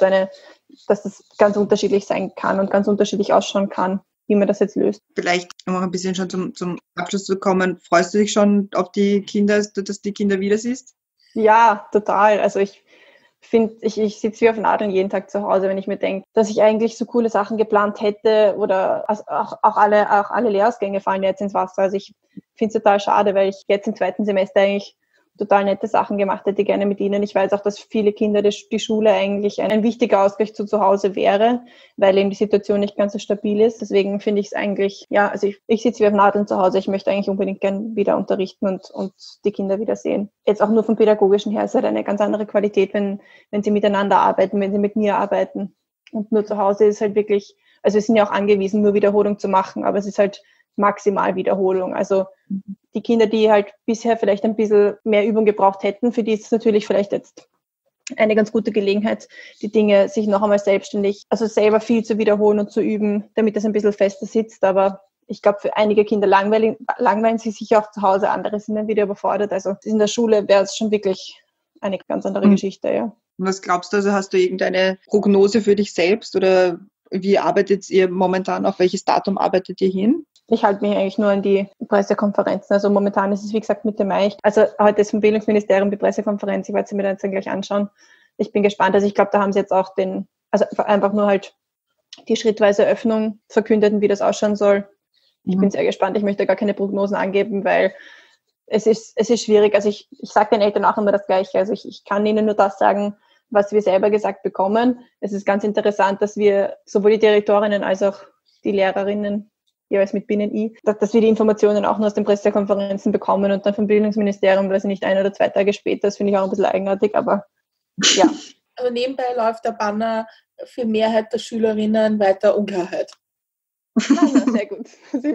S4: das ganz unterschiedlich sein kann und ganz unterschiedlich ausschauen kann, wie man das jetzt löst.
S2: Vielleicht um auch ein bisschen schon zum Abschluss zu kommen, freust du dich schon auf die Kinder, dass du die Kinder wieder siehst?
S4: Ja, total. Also ich finde, ich sitze wie auf Nadeln jeden Tag zu Hause, wenn ich mir denke, dass ich eigentlich so coole Sachen geplant hätte oder also auch alle Lehrausgänge fallen jetzt ins Wasser. Also ich finde es total schade, weil ich jetzt im 2. Semester eigentlich total nette Sachen gemacht hätte, gerne mit ihnen. Ich weiß auch, dass viele Kinder die Schule eigentlich ein wichtiger Ausgleich zu Hause wäre, weil eben die Situation nicht ganz so stabil ist. Deswegen finde ich es eigentlich, ja, also ich sitze wie auf Nadeln zu Hause. Ich möchte eigentlich unbedingt gern wieder unterrichten und die Kinder wieder sehen. Jetzt auch nur vom Pädagogischen her ist halt eine ganz andere Qualität, wenn sie miteinander arbeiten, wenn sie mit mir arbeiten. Und nur zu Hause ist halt wirklich, also wir sind ja auch angewiesen, nur Wiederholung zu machen, aber es ist halt maximal Wiederholung. Also die Kinder, die halt bisher vielleicht ein bisschen mehr Übung gebraucht hätten, für die ist es natürlich vielleicht jetzt eine ganz gute Gelegenheit, die Dinge sich noch einmal selbstständig, also selber viel zu wiederholen und zu üben, damit das ein bisschen fester sitzt. Aber ich glaube, für einige Kinder langweilen sie sich auch zu Hause, andere sind dann wieder überfordert. Also in der Schule wäre es schon wirklich eine ganz andere Geschichte, ja.
S2: Und was glaubst du, also hast du irgendeine Prognose für dich selbst oder wie arbeitet ihr momentan, auf welches Datum arbeitet ihr hin?
S4: Ich halte mich eigentlich nur an die Pressekonferenzen. Also momentan ist es, wie gesagt, Mitte Mai. Also heute ist vom Bildungsministerium die Pressekonferenz. Ich werde sie mir dann jetzt gleich anschauen. Ich bin gespannt. Also ich glaube, da haben sie jetzt auch einfach nur halt die schrittweise Öffnung verkündet und wie das ausschauen soll. Ich bin sehr gespannt. Ich möchte gar keine Prognosen angeben, weil es ist schwierig. Also ich sage den Eltern auch immer das Gleiche. Also ich kann ihnen nur das sagen, was wir selber gesagt bekommen. Es ist ganz interessant, dass wir sowohl die Direktorinnen als auch die Lehrerinnen jeweils mit Binnen-I, dass wir die Informationen auch nur aus den Pressekonferenzen bekommen und dann vom Bildungsministerium, weiß ich nicht, 1 oder 2 Tage später. Das finde ich auch ein bisschen eigenartig, aber ja.
S3: Also nebenbei läuft der Banner für Mehrheit der Schülerinnen weiter Unklarheit.
S4: Ja, sehr gut.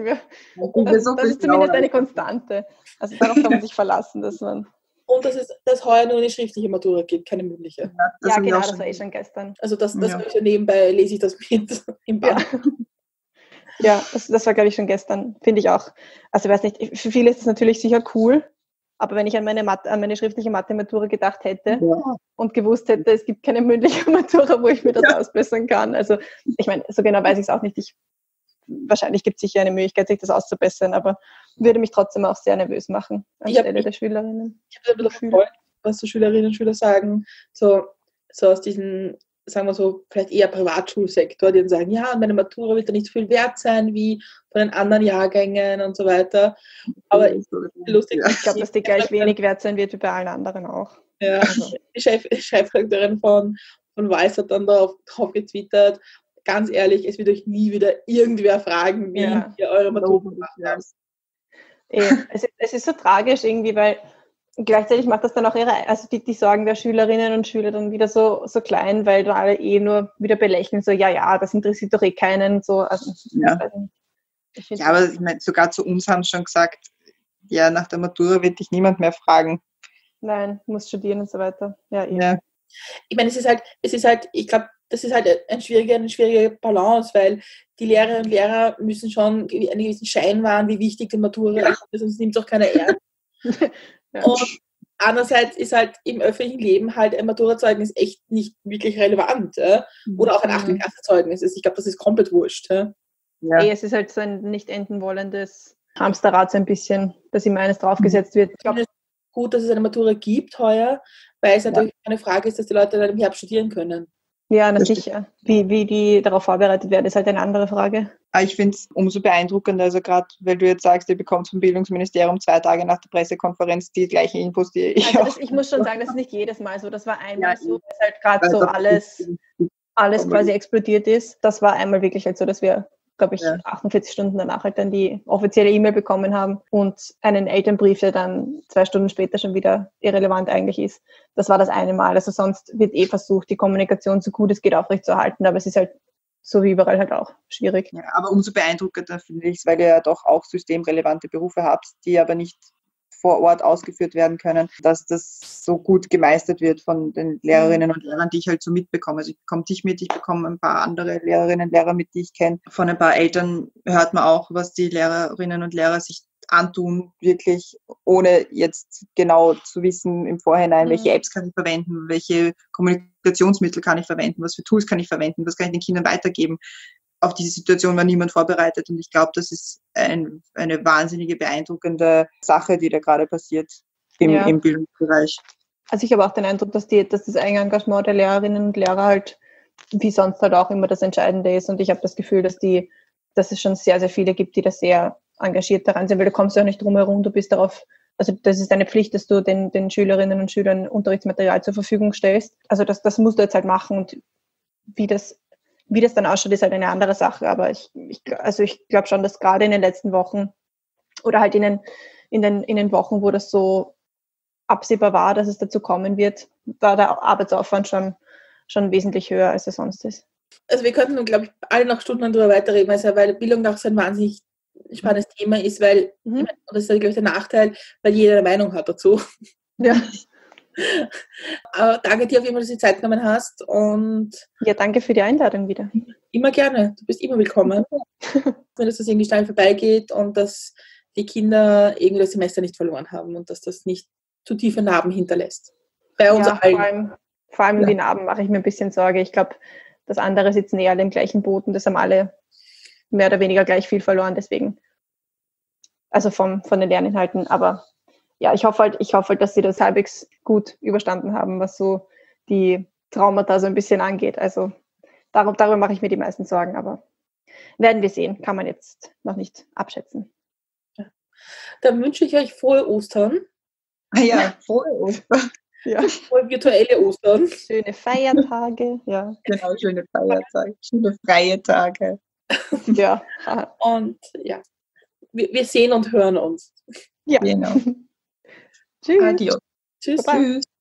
S4: Das ist zumindest eine Konstante. Also darauf kann man sich verlassen, dass man...
S3: Und dass heuer nur eine schriftliche Matura gibt, keine mündliche.
S4: Ja, genau, das war schon gestern.
S3: Also das nebenbei lese ich das mit im Banner.
S4: Ja, das war, glaube ich, schon gestern, finde ich auch. Also ich weiß nicht, für viele ist es natürlich sicher cool, aber wenn ich an meine schriftliche Mathe-Matura gedacht hätte und gewusst hätte, es gibt keine mündliche Matura, wo ich mir das ausbessern kann. Also ich meine, so genau weiß ich es auch nicht. Wahrscheinlich gibt es sicher eine Möglichkeit, sich das auszubessern, aber würde mich trotzdem auch sehr nervös machen anstelle der Schülerinnen.
S3: Ich habe ein bisschen verfolgt, was so Schülerinnen und Schüler sagen, so aus diesen, sagen wir so, vielleicht eher Privatschulsektor, die dann sagen, ja, meine Matura wird da nicht so viel wert sein wie von den anderen Jahrgängen und so weiter. Aber lustig.
S4: Ich glaube, dass die gleich wenig wert sein wird wie bei allen anderen auch.
S3: Ja, also. Die Chefredakteurin von Weiß hat dann darauf getwittert, ganz ehrlich, es wird euch nie wieder irgendwer fragen, wie ihr eure Matura gemacht habt.
S4: Es ist so tragisch irgendwie, weil gleichzeitig macht das dann auch also die Sorgen der Schülerinnen und Schüler dann wieder so klein, weil dann alle nur wieder belächeln, so ja, das interessiert doch keinen. So, also,
S2: ja. Aber ich meine, sogar zu uns haben sie schon gesagt, ja, nach der Matura wird dich niemand mehr fragen.
S4: Nein, muss studieren und so weiter. Ja.
S3: Ich meine, es ist halt, ich glaube, das ist halt eine schwierige Balance, weil die Lehrerinnen und Lehrer müssen schon einen gewissen Schein wahren, wie wichtig die Matura ist, sonst nimmt es auch keiner ernst. Ja. Und andererseits ist halt im öffentlichen Leben halt ein Maturazeugnis echt nicht wirklich relevant. Oder auch ein 8. Klassezeugnis. Ich glaube, das ist komplett wurscht. Ja.
S4: Es ist halt so ein nicht enden wollendes Hamsterrad so ein bisschen, dass immer eines draufgesetzt wird. Ich glaube,
S3: gut, dass es eine Matura gibt heuer, weil es natürlich eine Frage ist, dass die Leute dann im Herbst studieren können.
S4: Ja, na sicher. Wie die darauf vorbereitet werden, ist halt eine andere Frage.
S2: Ich finde es umso beeindruckender, also gerade, weil du jetzt sagst, ihr bekommt vom Bildungsministerium 2 Tage nach der Pressekonferenz die gleichen Infos, die ich auch...
S4: Ich muss schon sagen, das ist nicht jedes Mal so. Das war einmal so, dass halt gerade so alles quasi explodiert ist. Das war einmal wirklich halt so, dass wir, glaube ich, 48 Stunden danach halt dann die offizielle E-Mail bekommen haben und einen Elternbrief, der dann 2 Stunden später schon wieder irrelevant eigentlich ist. Das war das eine Mal. Also sonst wird versucht, die Kommunikation so gut es geht aufrechtzuerhalten, aber es ist halt so wie überall halt auch schwierig.
S2: Ja, aber umso beeindruckender finde ich es, weil ihr ja doch auch systemrelevante Berufe habt, die aber nicht vor Ort ausgeführt werden können, dass das so gut gemeistert wird von den Lehrerinnen und Lehrern, die ich halt so mitbekomme. Also ich bekomme dich mit, ich bekomme ein paar andere Lehrerinnen und Lehrer mit, die ich kenne. Von ein paar Eltern hört man auch, was die Lehrerinnen und Lehrer sich antun, wirklich, ohne jetzt genau zu wissen im Vorhinein, welche Apps kann ich verwenden, welche Kommunikationsmittel kann ich verwenden, was für Tools kann ich verwenden, was kann ich den Kindern weitergeben. Auf diese Situation war niemand vorbereitet und ich glaube, das ist eine wahnsinnige, beeindruckende Sache, die da gerade passiert im Bildungsbereich.
S4: Also ich habe auch den Eindruck, dass das Engagement der Lehrerinnen und Lehrer halt wie sonst halt auch immer das Entscheidende ist und ich habe das Gefühl, dass es schon sehr, sehr viele gibt, die da sehr engagiert daran sind, weil du kommst ja auch nicht drum herum, du bist darauf, also das ist eine Pflicht, dass du den Schülerinnen und Schülern Unterrichtsmaterial zur Verfügung stellst. Also das musst du jetzt halt machen und wie das dann ausschaut, ist halt eine andere Sache, aber ich glaube schon, dass gerade in den letzten Wochen oder halt in den Wochen, wo das so absehbar war, dass es dazu kommen wird, war der Arbeitsaufwand schon wesentlich höher, als er sonst ist.
S3: Also wir könnten, glaube ich, alle noch Stunden darüber weiterreden, weil Bildung auch so ein wahnsinnig spannendes Thema ist, weil, und das ist, glaube ich, der Nachteil, weil jeder eine Meinung hat dazu. Ja. Aber danke dir auf jeden Fall, dass du die Zeit genommen hast. Und
S4: ja, danke für die Einladung wieder.
S3: Immer gerne, du bist immer willkommen. Wenn das irgendwie schnell vorbeigeht und dass die Kinder irgendwie das Semester nicht verloren haben und dass das nicht zu tiefe Narben hinterlässt. Bei uns allen.
S4: Vor allem die Narben mache ich mir ein bisschen Sorge. Ich glaube, das andere sitzen eher alle im gleichen Boot und das haben alle mehr oder weniger gleich viel verloren, deswegen. Also von den Lerninhalten, aber ja, ich hoffe halt, dass sie das halbwegs gut überstanden haben, was so die Traumata so ein bisschen angeht. Also darüber mache ich mir die meisten Sorgen, aber werden wir sehen, kann man jetzt noch nicht abschätzen.
S3: Ja. Dann wünsche ich euch frohe Ostern.
S2: Ja, frohe Ostern.
S3: Ja. Frohe virtuelle Ostern.
S4: Schöne Feiertage. Ja.
S2: Genau, schöne Feiertage. Schöne freie Tage.
S4: Ja.
S3: Und ja, wir sehen und hören uns.
S4: Ja.
S2: Genau.
S4: Tschüss.
S2: Adios.
S3: Tschüss.
S2: Tschüss.